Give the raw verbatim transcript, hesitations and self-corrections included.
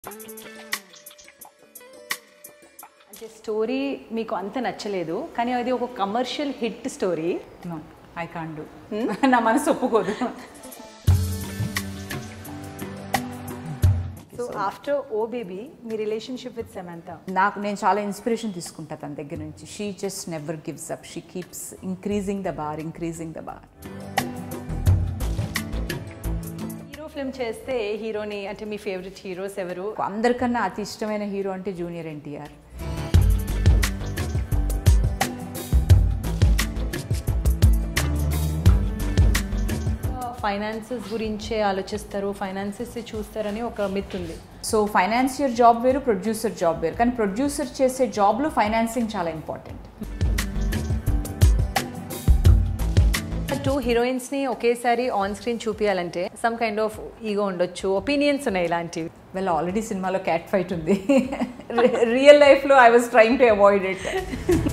అంటే స్టోరీ మీకు అంత నచ్చలేదు కానీ అది ఒక commercial hit story. No I can't do. నా మనసు ఒప్పుకోదు. సో ఆఫ్టర్ ఓ బేబీ మీ రిలేషన్షిప్ విత్ సమంత నాకు నేను చాలా ఇన్స్పిరేషన్ తీసుకుంటా తన దగ్గర నుంచి. She just never gives up. She keeps increasing the bar increasing the bar. Hero film చేస్తే హీరోని అంటే మీ ఫేవరెట్ హీరోస్ ఎవరు? అందరికన్నా అతి ఇష్టమైన హీరో అంటే జూనియర్ ఎన్టీఆర్. ఫైనాన్సెస్ గురించే ఆలోచిస్తారు, ఫైనాన్సెస్ చూస్తారని ఒక మిత్ ఉంది. సో ఫైనాన్షియర్ జాబ్ వేరు, ప్రొడ్యూసర్ జాబ్ వేరు. కానీ ప్రొడ్యూసర్ చేసే జాబ్లో ఫైనాన్సింగ్ చాలా ఇంపార్టెంట్. టూ హీరోయిన్స్ని ఒకేసారి ఆన్ స్క్రీన్ చూపించాలంటే సమ్ కైండ్ ఆఫ్ ఈగో ఉండొచ్చు, ఒపీనియన్స్ ఉన్నాయి ఇలాంటివి. వెల్ ఆల్రెడీ సినిమాలో క్యాట్ ఫైట్ ఉంది. రియల్ లైఫ్లో I was trying to avoid it.